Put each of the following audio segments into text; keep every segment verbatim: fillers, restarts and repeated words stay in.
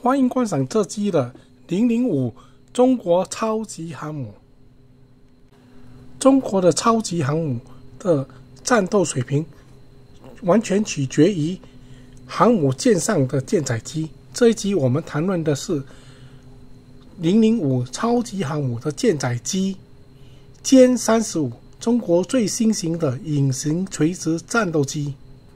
欢迎观赏这机的零零五中国超级航母。中国的超级航母的战斗水平完全取决于航母舰上的舰载机。这一集我们谈论的是零零五超级航母的舰载机歼三十五，中国最新型的隐形垂直战斗机。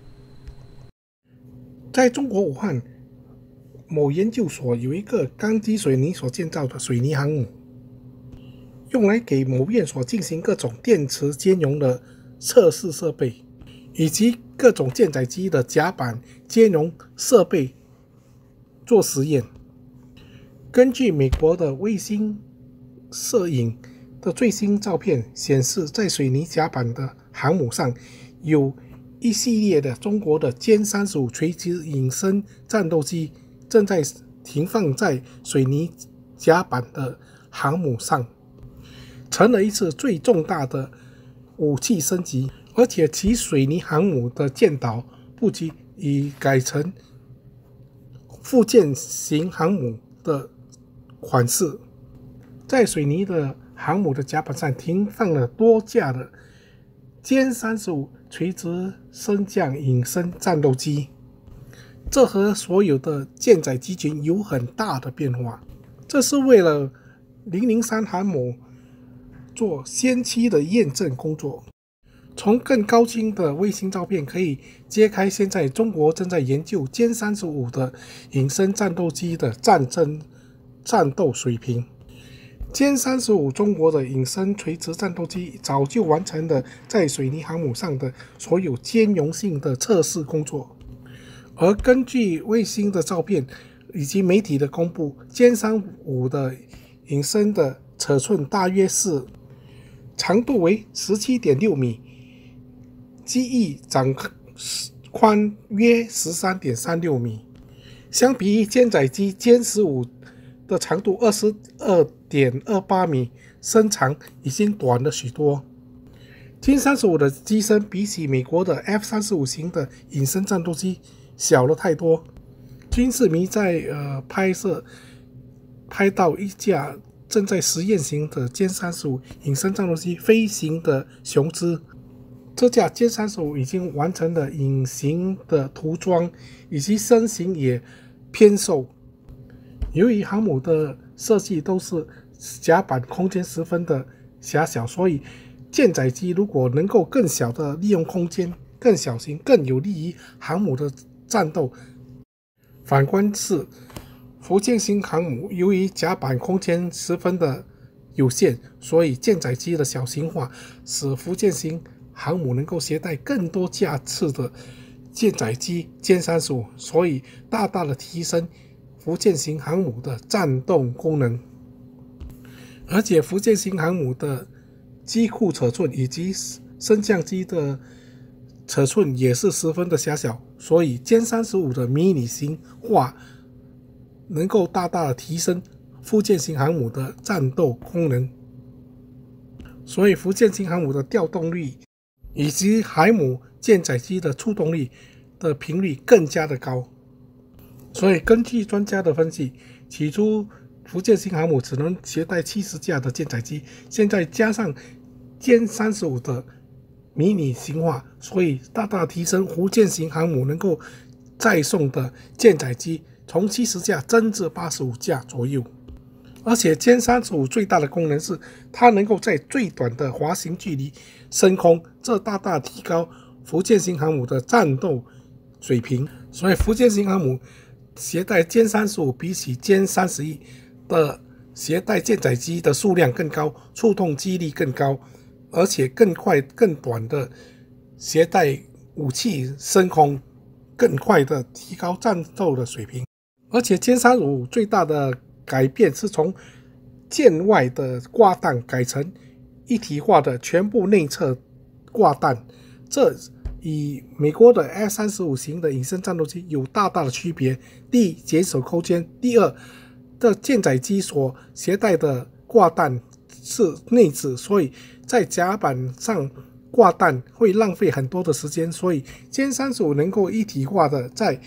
在中国武汉某研究所有一个钢基水泥所建造的水泥航母，用来给某院所进行各种电池兼容的测试设备，以及各种舰载机的甲板兼容设备做实验。根据美国的卫星摄影的最新照片显示，在水泥甲板的航母上有一系列的中国的歼三十五垂直隐身战斗机正在停放在水泥甲板的航母上，成了一次最重大的武器升级。而且其水泥航母的舰岛布局已改成副舰型航母的款式，在水泥的航母的甲板上停放了多架的歼三十五垂直升降隐身战斗机，这和所有的舰载机群有很大的变化。这是为了零零三航母做先期的验证工作。从更高清的卫星照片可以揭开现在中国正在研究歼三十五的隐身战斗机的战争战斗水平。歼三十五中国的隐身垂直战斗机早就完成了在水泥航母上的所有兼容性的测试工作，而根据卫星的照片以及媒体的公布，歼三十五的隐身的尺寸大约是长度为 十七点六米，机翼长宽约 十三点三六米，相比于舰载机歼十五的长度 二十二点二八米，身长已经短了许多。歼三十五的机身比起美国的 F 三十五 型的隐身战斗机小了太多。军事迷在呃拍摄拍到一架正在实验型的歼三十五隐身战斗机飞行的雄姿。这架歼三十五已经完成了隐形的涂装，以及身形也偏瘦。由于航母的设计都是甲板空间十分的狭小，所以舰载机如果能够更小的利用空间，更小型，更有利于航母的战斗。反观是福建型航母，由于甲板空间十分的有限，所以舰载机的小型化使福建型航母能够携带更多架次的舰载机歼三十五，所以大大的提升福建型航母的战斗功能。而且福建型航母的机库尺寸以及升降机的尺寸也是十分的狭小，所以歼三十五的迷你型化能够大大的提升福建型航母的战斗功能。所以福建型航母的调动率以及海母舰载机的出动力的频率更加的高。所以根据专家的分析，起初福建型航母只能携带七十架的舰载机，现在加上歼三十五的迷你型化，所以大大提升福建型航母能够载送的舰载机从七十架增至八十五架左右。而且歼三十五最大的功能是它能够在最短的滑行距离升空，这大大提高福建型航母的战斗水平。所以福建型航母携带歼三十五比起歼三十一的携带舰载机的数量更高，触动机力更高，而且更快更短的携带武器升空，更快的提高战斗的水平。而且歼三十五最大的改变是从舰外的挂弹改成一体化的全部内侧挂弹，这与美国的 F 三十五 型的隐身战斗机有大大的区别。第一，节省空间；第二，的舰载机所携带的挂弹是内置，所以在甲板上挂弹会浪费很多的时间，所以歼三十五能够一体化的在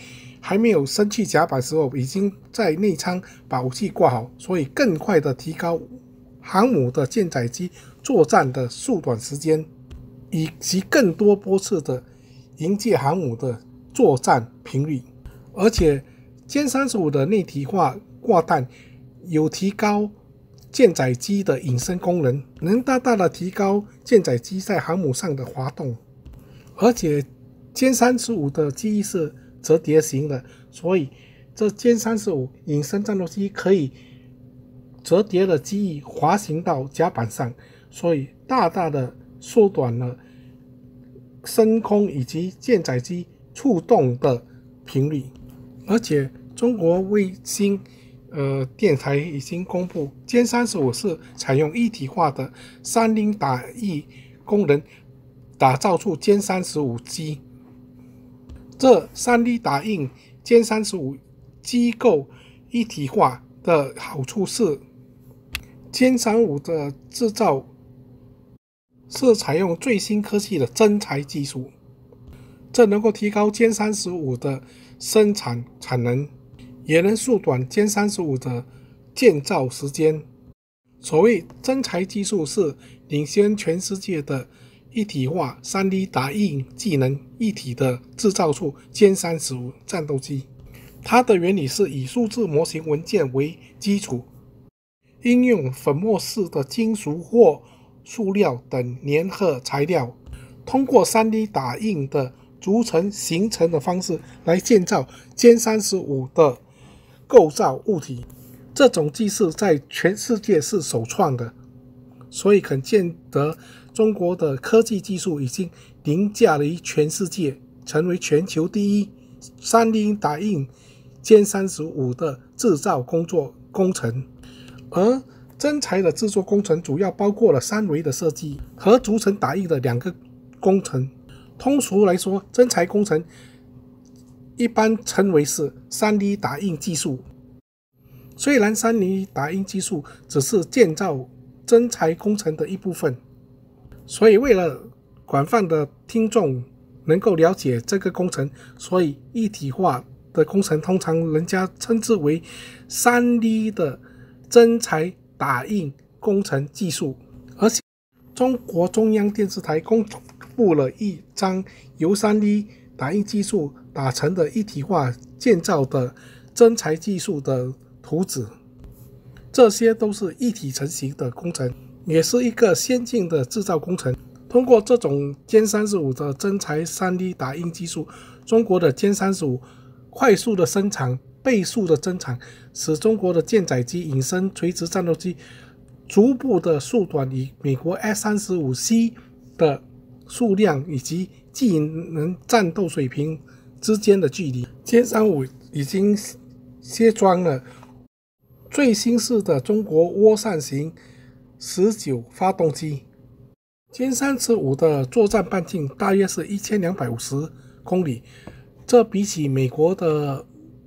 还没有升去甲板时候，已经在内舱把武器挂好，所以更快的提高航母的舰载机作战的缩短时间，以及更多波次的迎接航母的作战频率。而且歼三十五的内体化挂弹有提高舰载机的隐身功能，能大大的提高舰载机在航母上的滑动。而且歼三十五的机翼是折叠型的，所以这歼三十五隐身战斗机可以折叠的机翼滑行到甲板上，所以大大的缩短了升空以及舰载机触动的频率。而且中国卫星呃电台已经公布，歼三十五是采用一体化的三菱打印功能打造出歼三十五机。这三 D 打印歼三十五机构一体化的好处是，歼三十五的制造是采用最新科技的增材技术，这能够提高歼三十五的生产产能，也能缩短歼三十五的建造时间。所谓增材技术是领先全世界的一体化 三 D 打印技能一体的制造出歼三十五战斗机。它的原理是以数字模型文件为基础，应用粉末式的金属或塑料等粘合材料，通过 三 D 打印的逐层形成的方式来建造歼三十五的构造物体。这种技术在全世界是首创的，所以可见得中国的科技技术已经凌驾于全世界，成为全球第一 三 D 打印歼三十五的制造工作工程。而增材的制作工程主要包括了三维的设计和逐层打印的两个工程。通俗来说，增材工程一般称为是 三 D 打印技术。虽然 三 D 打印技术只是建造增材工程的一部分，所以为了广泛的听众能够了解这个工程，所以一体化的工程通常人家称之为 三 D 的增材打印工程技术。而且中国中央电视台公布了一张由 三 D 打印技术打成的一体化建造的增材技术的图纸，这些都是一体成型的工程，也是一个先进的制造工程。通过这种歼三十五的增材 三 D 打印技术，中国的歼三十五快速的生产、倍数的增产，使中国的舰载机、隐身垂直战斗机逐步的缩短与美国 F 三十五 C 的数量以及技能战斗水平之间的距离。歼三十五已经卸装了最新式的中国涡扇型十九发动机。歼三十五的作战半径大约是一千两百五十公里，这比起美国的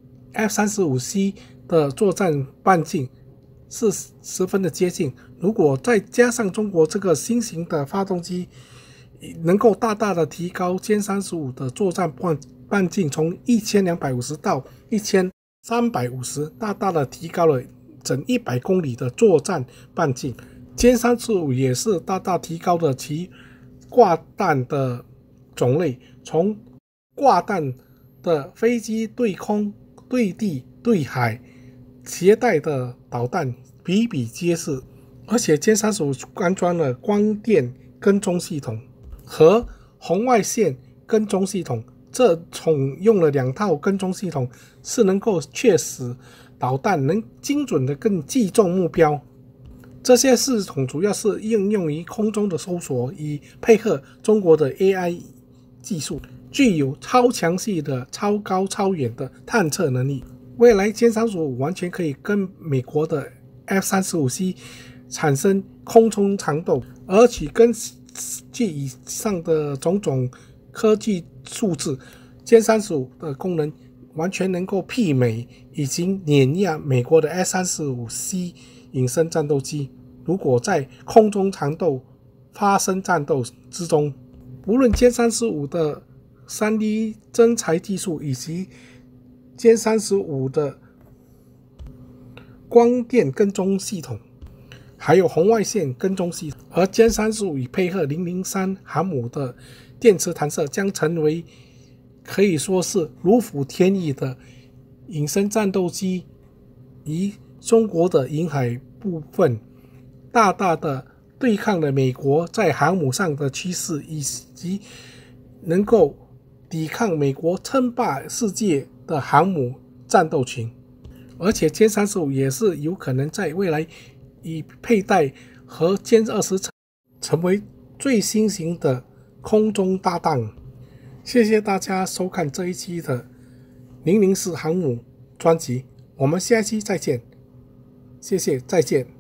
F 三十五 C 的作战半径是十分的接近。如果再加上中国这个新型的发动机，能够大大的提高歼三十五的作战半半径，从一千两百五十到一千三百五十，大大的提高了整一百公里的作战半径。歼三十五也是大大提高了其挂弹的种类，从挂弹的飞机对空、对地、对海携带的导弹比比皆是。而且歼三十五安装了光电跟踪系统和红外线跟踪系统，这种用了两套跟踪系统，是能够确实导弹能精准的更击中目标。这些系统主要是应用于空中的搜索，以配合中国的 A I 技术，具有超强系的超高超远的探测能力。未来歼三十五完全可以跟美国的 F 三十五 C 产生空中缠斗，而且根据以上的种种科技数字，歼三十五的功能完全能够媲美以及碾压美国的 F 三十五 C 隐身战斗机。如果在空中缠斗发生战斗之中，无论歼三十五的 三 D 增材技术以及歼三十五的光电跟踪系统，还有红外线跟踪系统。而歼三十五配合零零三航母的电磁弹射，将成为可以说是如虎添翼的隐身战斗机，以中国的沿海部分大大的对抗了美国在航母上的趋势，以及能够抵抗美国称霸世界的航母战斗群。而且歼三十五也是有可能在未来以佩戴和歼二十成为最新型的空中搭档。谢谢大家收看这一期的零零四航母专辑，我们下期再见。谢谢，再见。